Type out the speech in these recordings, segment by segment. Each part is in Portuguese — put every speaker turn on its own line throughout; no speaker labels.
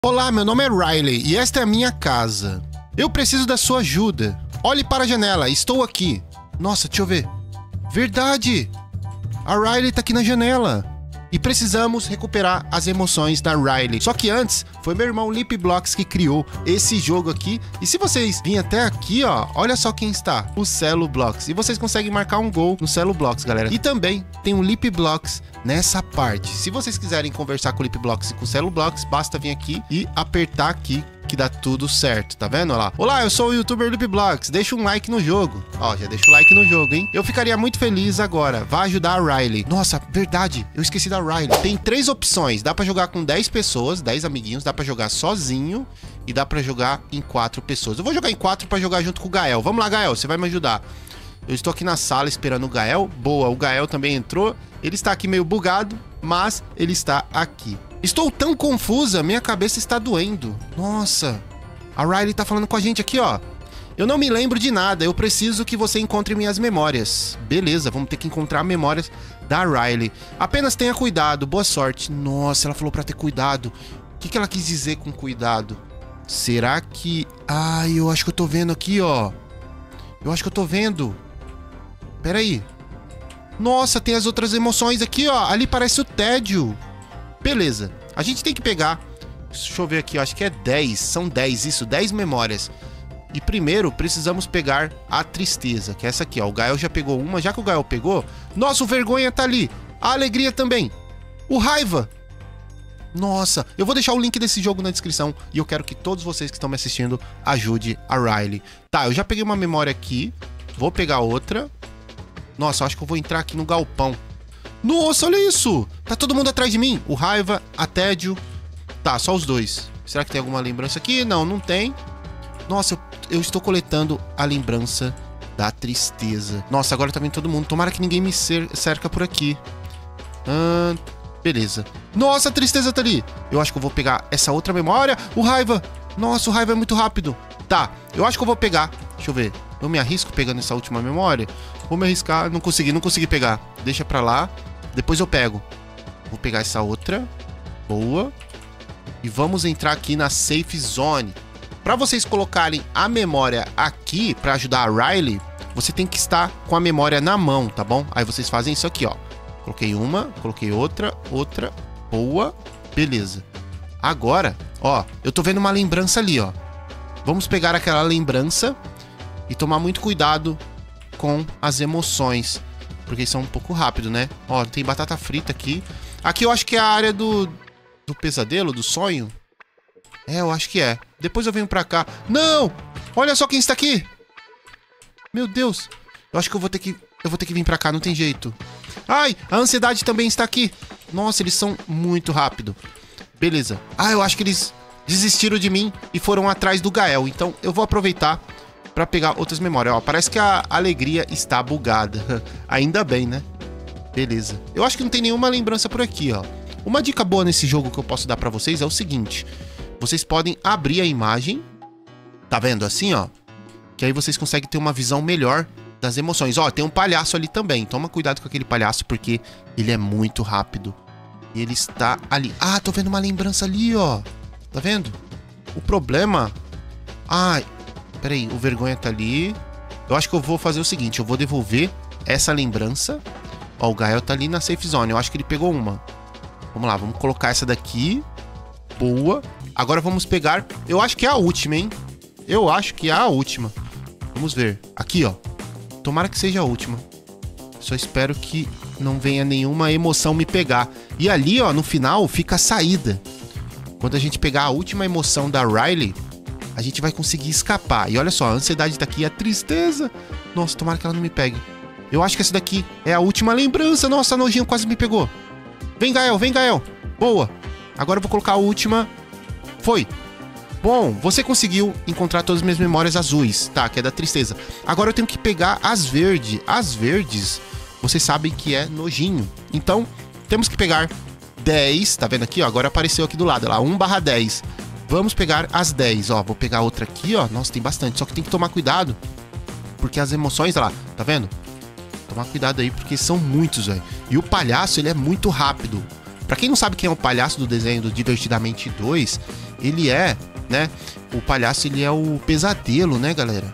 Olá, meu nome é Riley e esta é a minha casa. Eu preciso da sua ajuda. Olhe para a janela, estou aqui. Nossa, deixa eu ver. Verdade! A Riley tá aqui na janela. E precisamos recuperar as emoções da Riley. Só que antes, foi meu irmão Lipblox que criou esse jogo aqui. E se vocês virem até aqui, ó, olha só quem está. O Celoblox. E vocês conseguem marcar um gol no Celoblox, galera. E também tem um Lipblox nessa parte. Se vocês quiserem conversar com o Lipblox e com o Celoblox, basta vir aqui e apertar aqui que dá tudo certo, tá vendo? Olha lá. Olá, eu sou o youtuber Lipblox, deixa um like no jogo. Ó, já deixa o like no jogo, hein? Eu ficaria muito feliz agora. Vá ajudar a Riley. Nossa, verdade, eu esqueci da Riley. Tem 3 opções, dá pra jogar com 10 pessoas, 10 amiguinhos, dá pra jogar sozinho e dá pra jogar em 4 pessoas. Eu vou jogar em 4 pra jogar junto com o Gael. Vamos lá, Gael, você vai me ajudar. Eu estou aqui na sala esperando o Gael. Boa, o Gael também entrou. Ele está aqui meio bugado, mas ele está aqui. Estou tão confusa, minha cabeça está doendo. Nossa, a Riley tá falando com a gente aqui, ó. Eu não me lembro de nada, eu preciso que você encontre minhas memórias. Beleza, vamos ter que encontrar memórias da Riley. Apenas tenha cuidado, boa sorte. Nossa, ela falou pra ter cuidado. O que ela quis dizer com cuidado? Será que... Ai, eu acho que eu tô vendo aqui, ó. Eu acho que eu tô vendo. Pera aí. Nossa, tem as outras emoções aqui, ó. Ali parece o tédio. Beleza, a gente tem que pegar, deixa eu ver aqui, eu acho que é 10, são 10, isso, 10 memórias. E primeiro precisamos pegar a tristeza, que é essa aqui, ó, o Gael já pegou uma, já que o Gael pegou, nossa, o vergonha tá ali, a alegria também, o raiva. Nossa, eu vou deixar o link desse jogo na descrição e eu quero que todos vocês que estão me assistindo ajude a Riley. Tá, eu já peguei uma memória aqui, vou pegar outra. Nossa, eu acho que eu vou entrar aqui no galpão. Nossa, olha isso! Tá todo mundo atrás de mim. O raiva, a tédio. Tá, só os dois. Será que tem alguma lembrança aqui? Não, não tem. Nossa, eu estou coletando a lembrança da tristeza. Nossa, agora tá vindo todo mundo. Tomara que ninguém me cerca por aqui. Beleza. Nossa, a tristeza tá ali. Eu acho que eu vou pegar essa outra memória. O raiva. Nossa, o raiva é muito rápido. Tá, eu acho que eu vou pegar. Deixa eu ver. Eu me arrisco pegando essa última memória? Vou me arriscar. Não consegui pegar. Deixa pra lá. Depois eu pego. Vou pegar essa outra. Boa. E vamos entrar aqui na Safe Zone. Para vocês colocarem a memória aqui para ajudar a Riley, você tem que estar com a memória na mão, tá bom? Aí vocês fazem isso aqui, ó. Coloquei uma, coloquei outra, outra. Boa. Beleza. Agora, ó, eu tô vendo uma lembrança ali, ó. Vamos pegar aquela lembrança e tomar muito cuidado com as emoções. Porque são um pouco rápido, né? Ó, tem batata frita aqui. Aqui eu acho que é a área do pesadelo, do sonho. É, eu acho que é. Depois eu venho pra cá. Não! Olha só quem está aqui! Meu Deus! Eu acho que eu vou ter que vir pra cá, não tem jeito. Ai, a ansiedade também está aqui. Nossa, eles são muito rápido. Beleza. Ah, eu acho que eles desistiram de mim e foram atrás do Gael. Então eu vou aproveitar pra pegar outras memórias. Ó, parece que a alegria está bugada. Ainda bem, né? Beleza. Eu acho que não tem nenhuma lembrança por aqui, ó. Uma dica boa nesse jogo que eu posso dar pra vocês é o seguinte. Vocês podem abrir a imagem. Tá vendo? Assim, ó. Que aí vocês conseguem ter uma visão melhor das emoções. Ó, tem um palhaço ali também. Toma cuidado com aquele palhaço porque ele é muito rápido. E ele está ali. Ah, tô vendo uma lembrança ali, ó. Tá vendo? O problema... Ai... Peraí, o vergonha tá ali. Eu acho que eu vou fazer o seguinte. Eu vou devolver essa lembrança. Ó, o Gael tá ali na safe zone. Eu acho que ele pegou uma. Vamos lá, vamos colocar essa daqui. Boa. Agora vamos pegar... Eu acho que é a última, hein? Eu acho que é a última. Vamos ver. Aqui, ó. Tomara que seja a última. Só espero que não venha nenhuma emoção me pegar. E ali, ó, no final fica a saída. Quando a gente pegar a última emoção da Riley... A gente vai conseguir escapar. E olha só, a ansiedade tá aqui, a tristeza. Nossa, tomara que ela não me pegue. Eu acho que essa daqui é a última lembrança. Nossa, a nojinho quase me pegou. Vem, Gael, vem, Gael. Boa. Agora eu vou colocar a última. Foi. Bom, você conseguiu encontrar todas as minhas memórias azuis. Tá, que é da tristeza. Agora eu tenho que pegar as verdes. As verdes, vocês sabem que é nojinho. Então, temos que pegar 10. Tá vendo aqui, ó? Agora apareceu aqui do lado, lá, 1/10. Vamos pegar as 10, ó. Vou pegar outra aqui, ó. Nossa, tem bastante. Só que tem que tomar cuidado. Porque as emoções, ó lá, tá vendo? Tomar cuidado aí, porque são muitos, velho. E o palhaço, ele é muito rápido. Pra quem não sabe quem é o palhaço do desenho do Divertidamente 2, ele é, né? O palhaço, ele é o pesadelo, né, galera?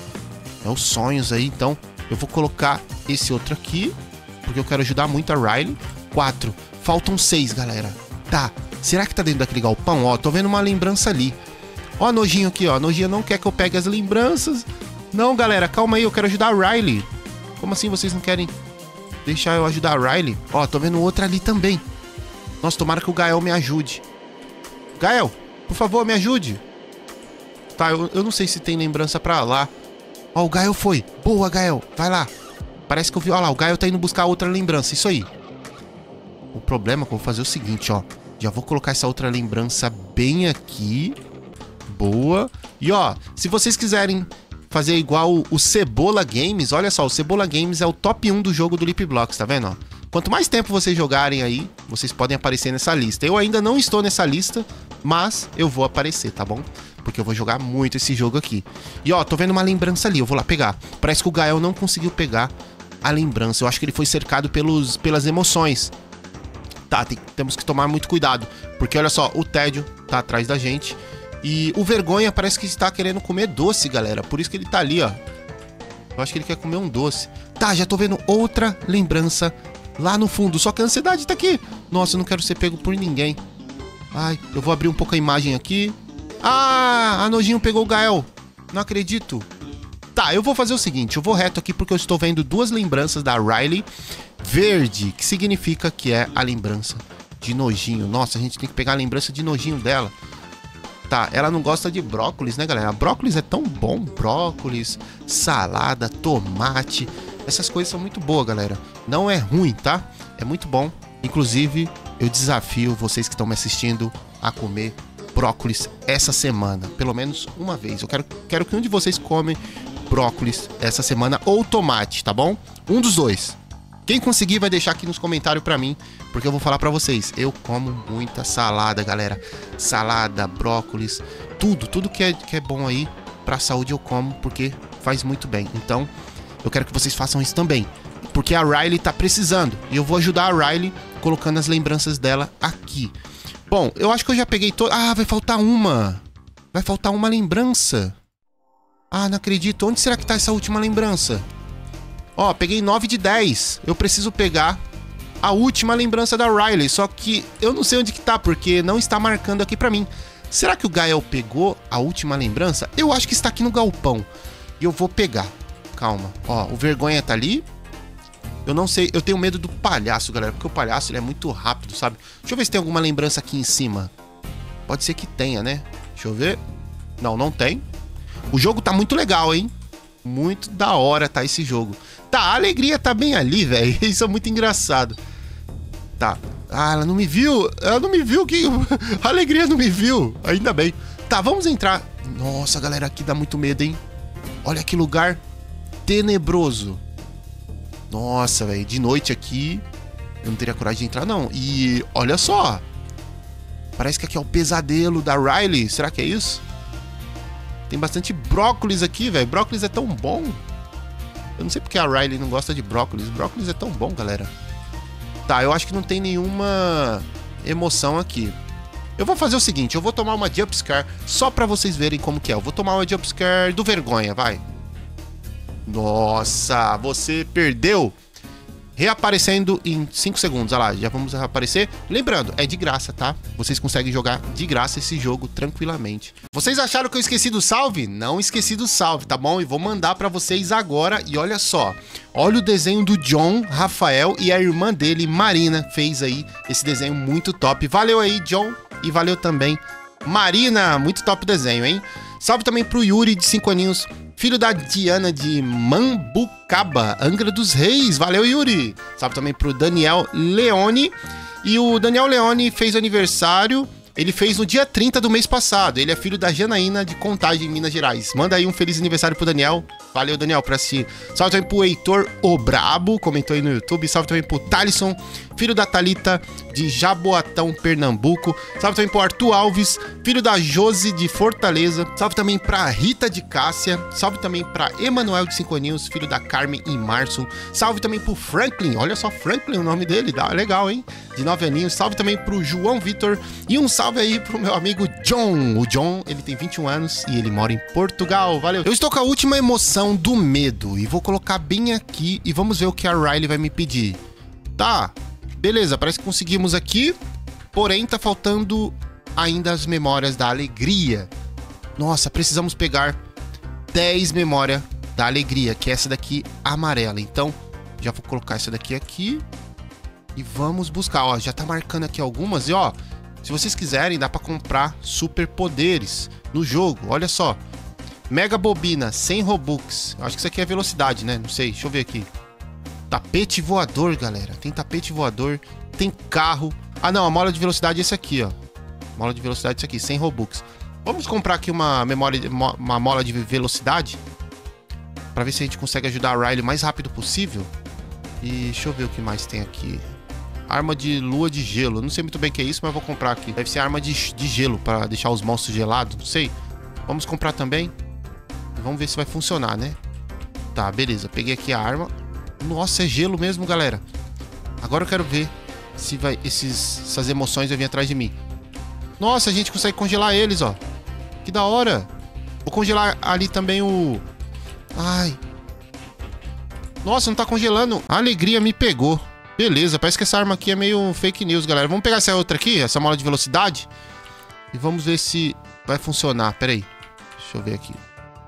É os sonhos aí, então eu vou colocar esse outro aqui, porque eu quero ajudar muito a Riley. 4. Faltam 6, galera. Tá, será que tá dentro daquele galpão? Ó, tô vendo uma lembrança ali. Ó, nojinho aqui, ó. Nojinho não quer que eu pegue as lembranças. Não, galera, calma aí, eu quero ajudar a Riley. Como assim vocês não querem deixar eu ajudar a Riley? Ó, tô vendo outra ali também. Nossa, tomara que o Gael me ajude. Gael, por favor, me ajude. Tá, eu não sei se tem lembrança pra lá. Ó, o Gael foi. Boa, Gael, vai lá. Parece que eu vi, ó lá, o Gael tá indo buscar outra lembrança, isso aí. O problema é que eu vou fazer o seguinte, ó. Já vou colocar essa outra lembrança bem aqui. Boa. E ó, se vocês quiserem fazer igual o Cebola Games, olha só, o Cebola Games é o top 1 do jogo do Leapblocks, tá vendo, ó? Quanto mais tempo vocês jogarem aí, vocês podem aparecer nessa lista. Eu ainda não estou nessa lista, mas eu vou aparecer, tá bom? Porque eu vou jogar muito esse jogo aqui. E ó, tô vendo uma lembrança ali, eu vou lá pegar. Parece que o Gael não conseguiu pegar a lembrança. Eu acho que ele foi cercado pelas emoções. Tá, temos que tomar muito cuidado, porque olha só, o tédio tá atrás da gente. E o Vergonha parece que está querendo comer doce, galera. Por isso que ele tá ali, ó. Eu acho que ele quer comer um doce. Tá, já tô vendo outra lembrança lá no fundo. Só que a ansiedade tá aqui. Nossa, eu não quero ser pego por ninguém. Ai, eu vou abrir um pouco a imagem aqui. Ah, a Nojinho pegou o Gael. Não acredito. Tá, eu vou fazer o seguinte. Eu vou reto aqui porque eu estou vendo duas lembranças da Riley. Verde, que significa que é a lembrança de Nojinho. Nossa, a gente tem que pegar a lembrança de Nojinho dela. Tá, ela não gosta de brócolis, né, galera? Brócolis é tão bom. Brócolis, salada, tomate. Essas coisas são muito boas, galera. Não é ruim, tá? É muito bom. Inclusive, eu desafio vocês que estão me assistindo a comer brócolis essa semana. Pelo menos uma vez. Eu quero que um de vocês come brócolis essa semana ou tomate, tá bom? Um dos dois. Quem conseguir vai deixar aqui nos comentários pra mim, porque eu vou falar pra vocês. Eu como muita salada, galera. Salada, brócolis, tudo que é bom aí pra saúde eu como, porque faz muito bem. Então, eu quero que vocês façam isso também, porque a Riley tá precisando. E eu vou ajudar a Riley colocando as lembranças dela aqui. Bom, eu acho que eu já peguei toda... Ah, vai faltar uma. Vai faltar uma lembrança. Ah, não acredito. Onde será que tá essa última lembrança? Ó, peguei 9 de 10. Eu preciso pegar a última lembrança da Riley. Só que eu não sei onde que tá, porque não está marcando aqui pra mim. Será que o Gael pegou a última lembrança? Eu acho que está aqui no galpão. E eu vou pegar. Calma. Ó, o Vergonha tá ali. Eu não sei. Eu tenho medo do palhaço, galera. Porque o palhaço, ele é muito rápido, sabe? Deixa eu ver se tem alguma lembrança aqui em cima. Pode ser que tenha, né? Deixa eu ver. Não, não tem. O jogo tá muito legal, hein? Muito da hora tá esse jogo. Tá, a alegria tá bem ali, velho. Isso é muito engraçado. Tá. Ah, ela não me viu. Ela não me viu. A alegria não me viu. Ainda bem. Tá, vamos entrar. Nossa, galera, aqui dá muito medo, hein? Olha que lugar tenebroso. Nossa, velho. De noite aqui, eu não teria coragem de entrar, não. E olha só. Parece que aqui é o pesadelo da Riley. Será que é isso? Tem bastante brócolis aqui, velho. Brócolis é tão bom. Eu não sei porque a Riley não gosta de brócolis. Brócolis é tão bom, galera. Tá, eu acho que não tem nenhuma emoção aqui. Eu vou fazer o seguinte. Eu vou tomar uma jumpscare só pra vocês verem como que é. Eu vou tomar uma jumpscare do Vergonha, vai. Nossa, você perdeu. Reaparecendo em 5 segundos. Olha lá, já vamos reaparecer. Lembrando, é de graça, tá? Vocês conseguem jogar de graça esse jogo tranquilamente. Vocês acharam que eu esqueci do salve? Não esqueci do salve, tá bom? E vou mandar pra vocês agora. E olha só. Olha o desenho do John, Rafael e a irmã dele, Marina, fez aí esse desenho muito top. Valeu aí, John. E valeu também, Marina. Muito top o desenho, hein? Salve também pro Yuri, de 5 aninhos, filho da Diana de Mambucaba, Angra dos Reis. Valeu, Yuri. Salve também pro Daniel Leone. E o Daniel Leone fez aniversário. Ele fez no dia 30 do mês passado. Ele é filho da Janaína, de Contagem, Minas Gerais. Manda aí um feliz aniversário pro Daniel. Valeu, Daniel, por assistir. Salve também pro Heitor O Brabo, comentou aí no YouTube. Salve também pro Thalisson, filho da Thalita de Jaboatão, Pernambuco. Salve também pro Arthur Alves, filho da Josi de Fortaleza. Salve também pra Rita de Cássia. Salve também pra Emanuel de 5 aninhos, filho da Carmen em março. Salve também pro Franklin, olha só, Franklin, o nome dele, dá legal, hein? De 9 aninhos. Salve também pro João Vitor e um salve aí pro meu amigo John. O John, ele tem 21 anos e ele mora em Portugal. Valeu. Eu estou com a última emoção do medo e vou colocar bem aqui e vamos ver o que a Riley vai me pedir. Tá, beleza, parece que conseguimos aqui, porém tá faltando ainda as memórias da alegria. Nossa, precisamos pegar 10 memórias da alegria, que é essa daqui amarela. Então, já vou colocar essa daqui aqui e vamos buscar. Ó, já tá marcando aqui algumas e ó, se vocês quiserem, dá pra comprar superpoderes no jogo. Olha só, Mega Bobina, 100 Robux. Acho que isso aqui é velocidade, né? Não sei, deixa eu ver aqui. Tapete voador, galera. Tem tapete voador, tem carro. Ah, não, a mola de velocidade é esse aqui, ó. Mola de velocidade é esse aqui, 100 Robux. Vamos comprar aqui uma mola de velocidade pra ver se a gente consegue ajudar a Riley o mais rápido possível. E deixa eu ver o que mais tem aqui. Arma de lua de gelo. Não sei muito bem o que é isso, mas vou comprar aqui. Deve ser arma de gelo pra deixar os monstros gelados, não sei. Vamos comprar também. Vamos ver se vai funcionar, né? Tá, beleza. Peguei aqui a arma. Nossa, é gelo mesmo, galera. Agora eu quero ver se vai essas emoções vão vir atrás de mim. Nossa, a gente consegue congelar eles, ó. Que da hora. Vou congelar ali também o... Ai. Nossa, não tá congelando. A alegria me pegou. Beleza, parece que essa arma aqui é meio fake news, galera. Vamos pegar essa outra aqui, essa mola de velocidade. E vamos ver se vai funcionar. Pera aí. Deixa eu ver aqui.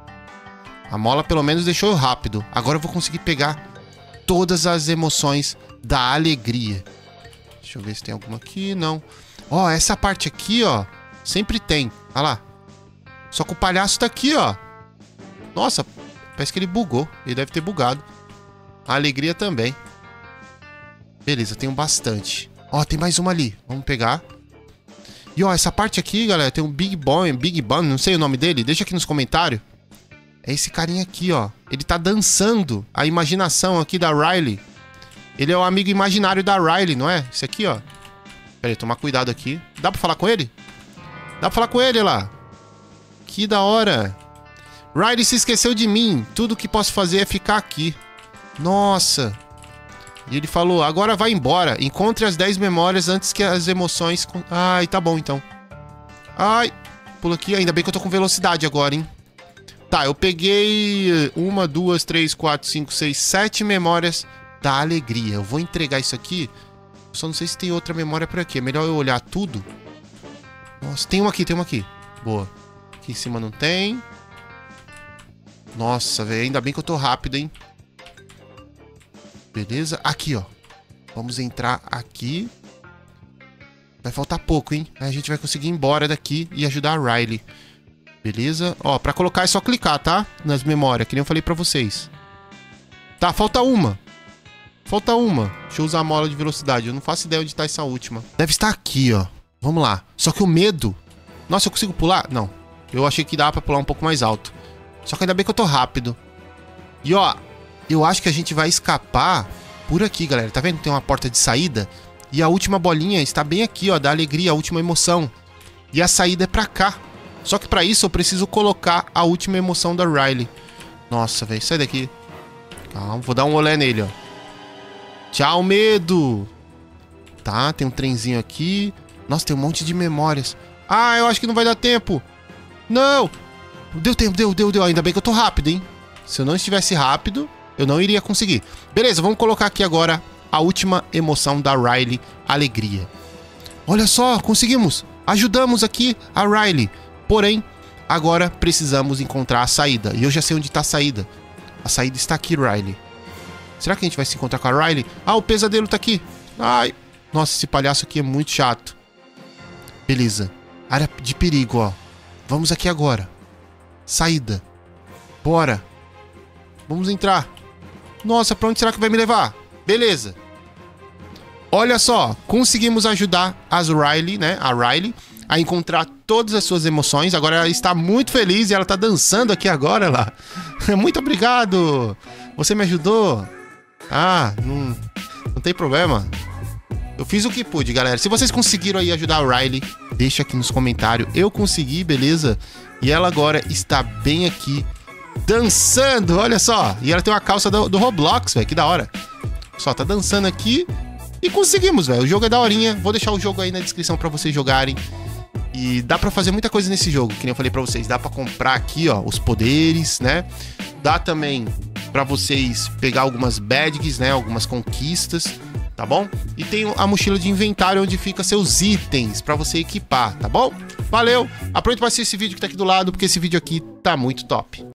A mola pelo menos deixou eu rápido. Agora eu vou conseguir pegar todas as emoções da alegria. Deixa eu ver se tem alguma aqui. Não. Ó, essa parte aqui, ó, sempre tem. Olha lá. Só que o palhaço tá aqui, ó. Nossa, parece que ele bugou. Ele deve ter bugado. A alegria também. Beleza, tenho bastante. Ó, tem mais uma ali. Vamos pegar. E ó, essa parte aqui, galera, tem um Big Bun, não sei o nome dele. Deixa aqui nos comentários. É esse carinha aqui, ó. Ele tá dançando a imaginação aqui da Riley. Ele é o amigo imaginário da Riley, não é? Esse aqui, ó. Pera aí, tomar cuidado aqui. Dá pra falar com ele? Dá pra falar com ele lá. Que da hora. Riley se esqueceu de mim. Tudo que posso fazer é ficar aqui. Nossa. E ele falou, agora vai embora. Encontre as 10 memórias antes que as emoções... Ai, tá bom então. Ai, pula aqui. Ainda bem que eu tô com velocidade agora, hein? Tá, eu peguei 1, 2, 3, 4, 5, 6, 7 memórias da alegria. Eu vou entregar isso aqui. Só não sei se tem outra memória por aqui. É melhor eu olhar tudo. Nossa, tem uma aqui, tem uma aqui. Boa. Aqui em cima não tem. Nossa, velho. Ainda bem que eu tô rápido, hein? Beleza. Aqui, ó. Vamos entrar aqui. Vai faltar pouco, hein? Aí a gente vai conseguir ir embora daqui e ajudar a Riley. Beleza? Ó, pra colocar é só clicar, tá? Nas memórias, que nem eu falei pra vocês. Tá, falta uma. Falta uma. Deixa eu usar a mola de velocidade. Eu não faço ideia onde tá essa última. Deve estar aqui, ó. Vamos lá. Só que o medo... Nossa, eu consigo pular? Não. Eu achei que dava pra pular um pouco mais alto. Só que ainda bem que eu tô rápido. E ó, eu acho que a gente vai escapar por aqui, galera. Tá vendo? Tem uma porta de saída. E a última bolinha está bem aqui, ó. Da alegria, a última emoção. E a saída é pra cá. Só que pra isso eu preciso colocar a última emoção da Riley. Nossa, velho, sai daqui. Calma, vou dar um olé nele, ó. Tchau, medo. Tá, tem um trenzinho aqui. Nossa, tem um monte de memórias. Ah, eu acho que não vai dar tempo. Não. Deu tempo, deu. Ainda bem que eu tô rápido, hein. Se eu não estivesse rápido, eu não iria conseguir. Beleza, vamos colocar aqui agora a última emoção da Riley, alegria. Olha só, conseguimos. Ajudamos aqui a Riley. Porém, agora precisamos encontrar a saída. E eu já sei onde está a saída. A saída está aqui, Riley. Será que a gente vai se encontrar com a Riley? Ah, o pesadelo tá aqui. Ai. Nossa, esse palhaço aqui é muito chato. Beleza. Área de perigo, ó. Vamos aqui agora. Saída. Bora. Vamos entrar. Nossa, pra onde será que vai me levar? Beleza. Olha só. Conseguimos ajudar as Riley, né? A Riley a encontrar todas as suas emoções. Agora ela está muito feliz e ela está dançando aqui agora lá. Muito obrigado. Você me ajudou. Ah, não tem problema. Eu fiz o que pude, galera. Se vocês conseguiram aí ajudar a Riley, deixa aqui nos comentários. Eu consegui, beleza? E ela agora está bem aqui, dançando, olha só. E ela tem uma calça do Roblox, velho, que da hora. Só, tá dançando aqui e conseguimos, velho. O jogo é daorinha. Vou deixar o jogo aí na descrição pra vocês jogarem. E dá pra fazer muita coisa nesse jogo, que nem eu falei pra vocês. Dá pra comprar aqui, ó, os poderes, né? Dá também pra vocês pegar algumas badges, né? Algumas conquistas, tá bom? E tem a mochila de inventário onde fica seus itens pra você equipar, tá bom? Valeu! Aproveita pra assistir esse vídeo que tá aqui do lado, porque esse vídeo aqui tá muito top.